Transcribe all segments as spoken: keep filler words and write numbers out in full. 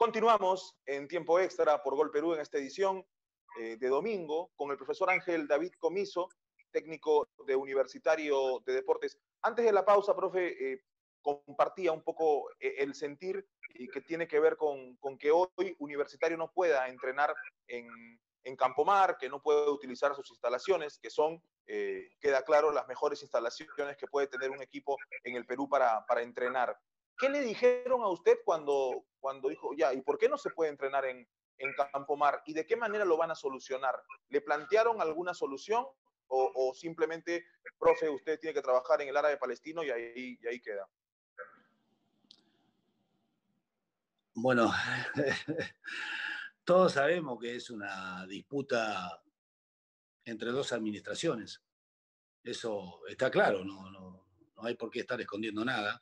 Continuamos en tiempo extra por Gol Perú en esta edición eh, de domingo con el profesor Ángel David Comiso, técnico de Universitario de Deportes. Antes de la pausa, profe, eh, compartía un poco eh, el sentir y que tiene que ver con, con que hoy Universitario no pueda entrenar en, en Campomar, que no puede utilizar sus instalaciones, que son, eh, queda claro, las mejores instalaciones que puede tener un equipo en el Perú para, para entrenar. ¿Qué le dijeron a usted cuando, cuando dijo, ya, ¿y por qué no se puede entrenar en, en Campomar? ¿Y de qué manera lo van a solucionar? ¿Le plantearon alguna solución o, o simplemente, profe, usted tiene que trabajar en el árabe palestino y ahí, y ahí queda? Bueno, todos sabemos que es una disputa entre dos administraciones. Eso está claro, no, no, no hay por qué estar escondiendo nada.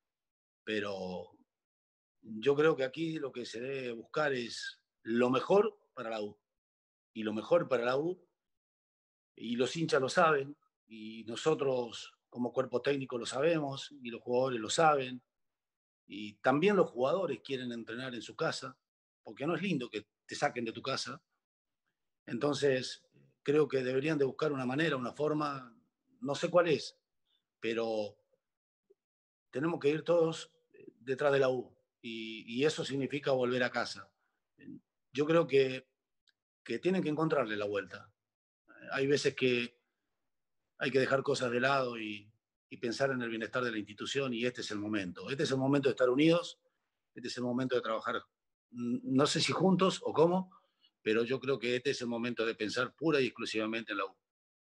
Pero yo creo que aquí lo que se debe buscar es lo mejor para la U. Y lo mejor para la U, y los hinchas lo saben, y nosotros como cuerpo técnico lo sabemos, y los jugadores lo saben, y también los jugadores quieren entrenar en su casa, porque no es lindo que te saquen de tu casa. Entonces, creo que deberían de buscar una manera, una forma, no sé cuál es, pero tenemos que ir todos detrás de la U, y, y eso significa volver a casa. Yo creo que, que tienen que encontrarle la vuelta. Hay veces que hay que dejar cosas de lado y, y pensar en el bienestar de la institución, y este es el momento. Este es el momento de estar unidos, este es el momento de trabajar, no sé si juntos o cómo, pero yo creo que este es el momento de pensar pura y exclusivamente en la U.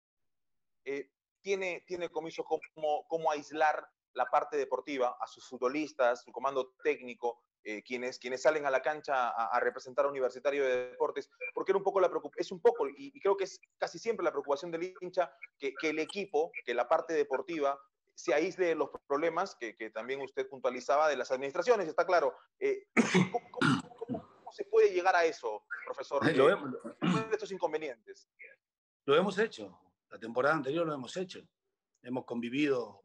Eh, ¿tiene, tiene Comiso cómo, cómo aislar la parte deportiva a sus futbolistas, su comando técnico, eh, quienes, quienes salen a la cancha a, a, representar a Universitario de Deportes? Porque era un poco la preocupación, es un poco, y, y creo que es casi siempre la preocupación del hincha, que, que el equipo, que la parte deportiva, se aísle de los problemas que, que también usted puntualizaba de las administraciones, está claro. Eh, ¿cómo, cómo, cómo, ¿Cómo se puede llegar a eso, profesor? Lo Eh, hemos, después de estos inconvenientes. Lo hemos hecho. La temporada anterior lo hemos hecho. Hemos convivido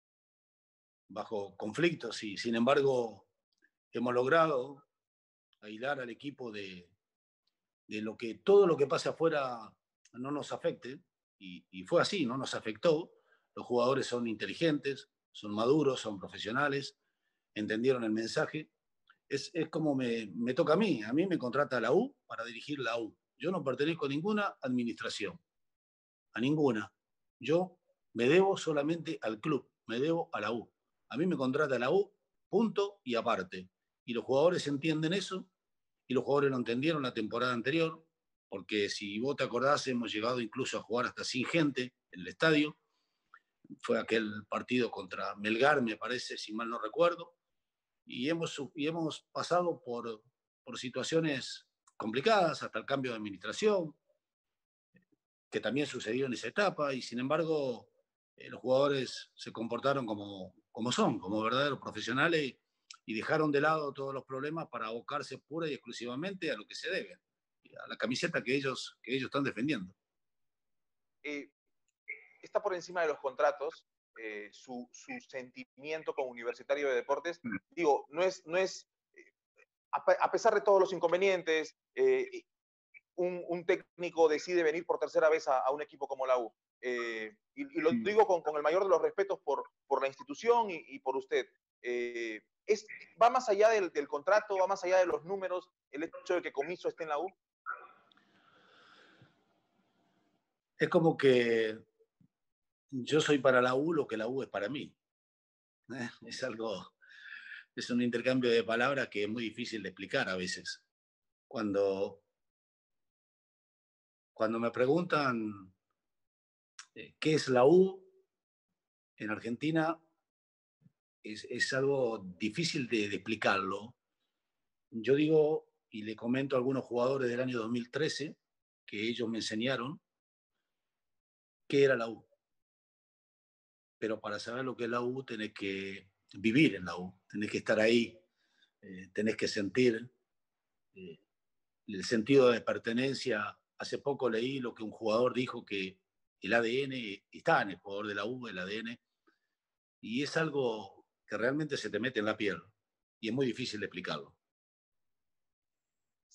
bajo conflictos y, sin embargo, hemos logrado aislar al equipo de, de lo que todo lo que pase afuera no nos afecte, y, y fue así, no nos afectó. Los jugadores son inteligentes, son maduros, son profesionales, entendieron el mensaje. Es, es como me, me toca a mí, a mí me contrata la U para dirigir la U. Yo no pertenezco a ninguna administración, a ninguna. Yo me debo solamente al club, me debo a la U. A mí me contrata la U, punto y aparte. Y los jugadores entienden eso, y los jugadores lo entendieron la temporada anterior, porque si vos te acordás, hemos llegado incluso a jugar hasta sin gente en el estadio. Fue aquel partido contra Melgar, me parece, si mal no recuerdo, y hemos, y hemos pasado por, por situaciones complicadas, hasta el cambio de administración, que también sucedió en esa etapa, y sin embargo eh, los jugadores se comportaron como, como son, como verdaderos profesionales, y, y dejaron de lado todos los problemas para abocarse pura y exclusivamente a lo que se debe, a la camiseta que ellos, que ellos están defendiendo. Eh, está por encima de los contratos, eh, su, su, sentimiento como Universitario de Deportes. Digo, no es, no es eh, a, a, pesar de todos los inconvenientes, eh, un, un, técnico decide venir por tercera vez a, a un equipo como la U. Eh, y, y, lo digo con, con, el mayor de los respetos por, por la institución y, y por usted. Eh, es, ¿Va más allá del, del contrato, va más allá de los números, el hecho de que Comiso esté en la U? Es como que yo soy para la U lo que la U es para mí. ¿Eh? Es algo, es un intercambio de palabras que es muy difícil de explicar a veces. Cuando, cuando me preguntan eh, qué es la U en Argentina, es, es algo difícil de, de explicarlo. Yo digo, y le comento a algunos jugadores del año dos mil trece, que ellos me enseñaron qué era la U. Pero para saber lo que es la U, tenés que vivir en la U, tenés que estar ahí, eh, tenés que sentir eh, el sentido de pertenencia. Hace poco leí lo que un jugador dijo, que el A D N está en el jugador de la U, el A D N, y es algo que realmente se te mete en la piel, y es muy difícil de explicarlo.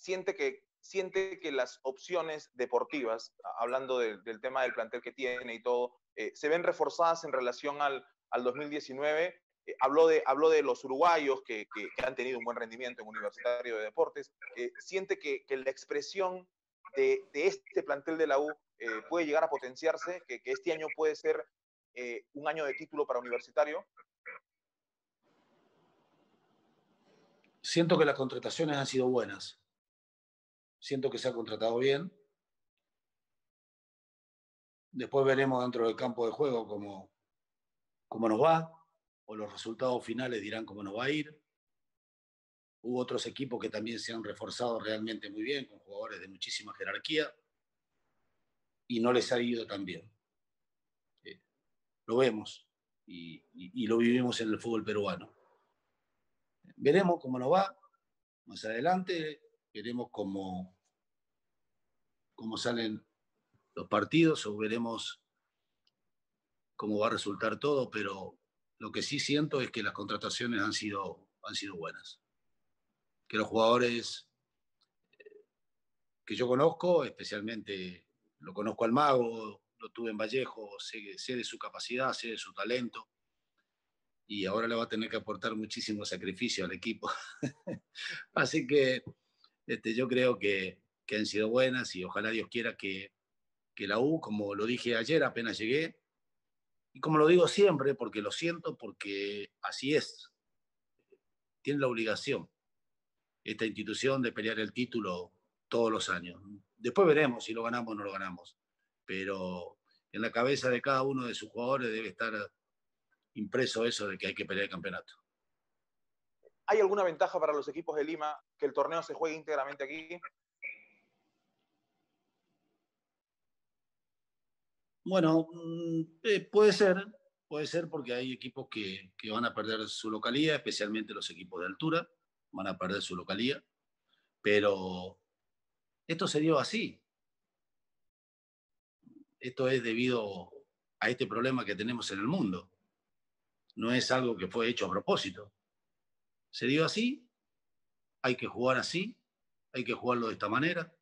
siente que, siente que las opciones deportivas, hablando de, del tema del plantel que tiene y todo, eh, se ven reforzadas en relación al, al dos mil diecinueve. Eh, habló, de, habló de los uruguayos que, que, que han tenido un buen rendimiento en Universitario de Deportes. Eh, siente que, que la expresión de, de este plantel de la U eh, puede llegar a potenciarse, que, que este año puede ser eh, un año de título para Universitario. Siento que las contrataciones han sido buenas. Siento que se ha contratado bien. Después veremos dentro del campo de juego cómo, cómo nos va, o los resultados finales dirán cómo nos va a ir. Hubo otros equipos que también se han reforzado realmente muy bien, con jugadores de muchísima jerarquía, y no les ha ido tan bien. Eh, lo vemos y, y, y lo vivimos en el fútbol peruano. Veremos cómo nos va más adelante, veremos cómo, cómo salen los partidos, o veremos cómo va a resultar todo, pero lo que sí siento es que las contrataciones han sido, han sido buenas. Que los jugadores que yo conozco, especialmente lo conozco al Mago, lo tuve en Vallejo, sé, sé de su capacidad, sé de su talento, y ahora le va a tener que aportar muchísimo sacrificio al equipo. Así que este, yo creo que, que han sido buenas, y ojalá Dios quiera que, que la U, como lo dije ayer apenas llegué, y como lo digo siempre, porque lo siento, porque así es, tiene la obligación esta institución de pelear el título todos los años. Después veremos si lo ganamos o no lo ganamos, pero en la cabeza de cada uno de sus jugadores debe estar impreso eso de que hay que pelear el campeonato. ¿Hay alguna ventaja para los equipos de Lima que el torneo se juegue íntegramente aquí? Bueno, eh, puede ser, puede ser porque hay equipos que, que van a perder su localía, especialmente los equipos de altura, van a perder su localía, pero esto se dio así. Esto es debido a este problema que tenemos en el mundo. No es algo que fue hecho a propósito. Se dio así, hay que jugar así, hay que jugarlo de esta manera.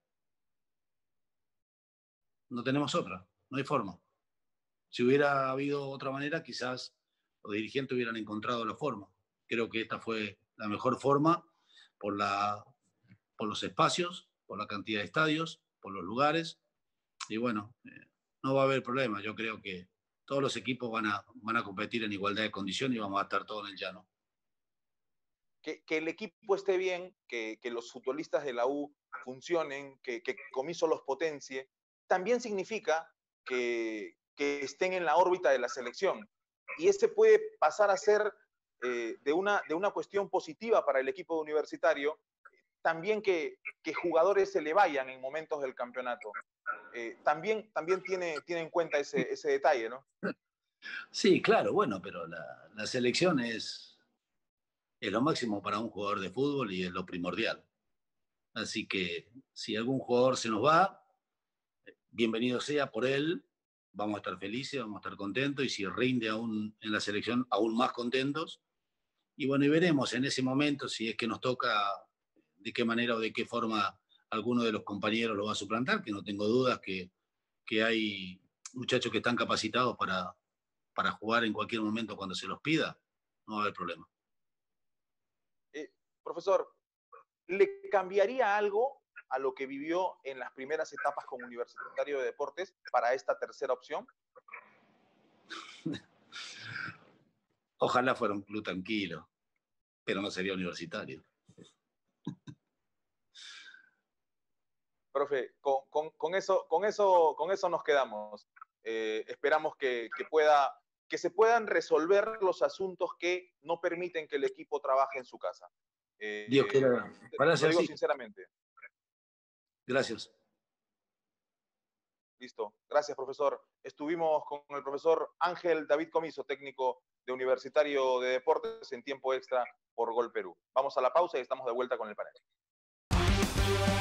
No tenemos otra, no hay forma. Si hubiera habido otra manera, quizás los dirigentes hubieran encontrado la forma. Creo que esta fue la mejor forma por, la, por los espacios, por la cantidad de estadios, por los lugares. Y bueno, eh, no va a haber problema. Yo creo que todos los equipos van a, van a competir en igualdad de condiciones y vamos a estar todos en el llano. Que, que el equipo esté bien, que, que los futbolistas de la U funcionen, que, que Comiso los potencie, también significa que, que estén en la órbita de la selección. Y este puede pasar a ser eh, de, una, de una cuestión positiva para el equipo universitario, también que, que jugadores se le vayan en momentos del campeonato. Eh, también también tiene, tiene en cuenta ese, ese detalle, ¿no? Sí, claro, bueno, pero la, la selección es, es lo máximo para un jugador de fútbol y es lo primordial. Así que si algún jugador se nos va, bienvenido sea por él, vamos a estar felices, vamos a estar contentos, y si rinde aún en la selección, aún más contentos. Y bueno, y veremos en ese momento si es que nos toca, de qué manera o de qué forma alguno de los compañeros lo va a suplantar, que no tengo dudas que, que hay muchachos que están capacitados para, para jugar en cualquier momento cuando se los pida, no va a haber problema. Eh, profesor, ¿le cambiaría algo a lo que vivió en las primeras etapas como Universitario de Deportes para esta tercera opción? Ojalá fuera un club tranquilo, pero no sería Universitario. Profe, con, con, con, eso, con, eso, con eso nos quedamos. Eh, esperamos que, que, pueda, que se puedan resolver los asuntos que no permiten que el equipo trabaje en su casa. Eh, Dios quiera. Lo digo así. Sinceramente. Gracias. Listo. Gracias, profesor. Estuvimos con el profesor Ángel David Comiso, técnico de Universitario de Deportes, en tiempo extra por Gol Perú. Vamos a la pausa y estamos de vuelta con el panel.